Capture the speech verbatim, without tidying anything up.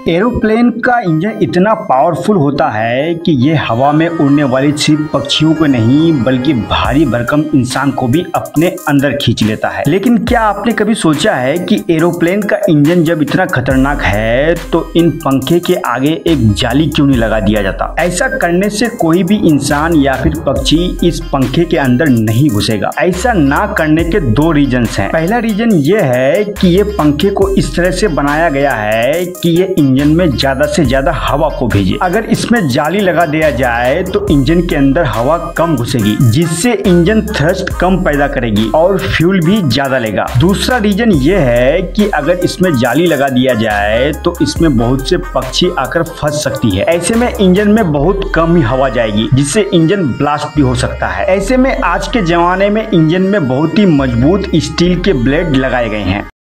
Aeroplane का engine इतना powerful होता है कि ये हवा में उड़ने वाली सिर्फ पक्षियों को नहीं बल्कि भारी भरकम इंसान को भी अपने अंदर खींच लेता है। लेकिन क्या आपने कभी सोचा है कि एरोप्लेन का इंजन जब इतना खतरनाक है तो इन पंखे के आगे एक जाली क्यों नहीं लगा दिया जाता? ऐसा करने से कोई भी इंसान या फिर पक्षी इस पंखे के अंदर नहीं घुसेगा। ऐसा ना करने के दो रीजन हैं। पहला रीजन ये है कि ये पंखे को इस तरह से बनाया गया है कि ये इंजन में ज्यादा से ज्यादा हवा को भेजे। अगर इसमें जाली लगा दिया जाए तो इंजन के अंदर हवा कम घुसेगी, जिससे इंजन थ्रस्ट कम पैदा करेगी और फ्यूल भी ज्यादा लेगा। दूसरा रीजन ये है कि अगर इसमें जाली लगा दिया जाए तो इसमें बहुत से पक्षी आकर फंस सकती है। ऐसे में इंजन में बहुत कम ही हवा जाएगी, जिससे इंजन ब्लास्ट भी हो सकता है। ऐसे में आज के जमाने में इंजन में बहुत ही मजबूत स्टील के ब्लेड लगाए गए हैं।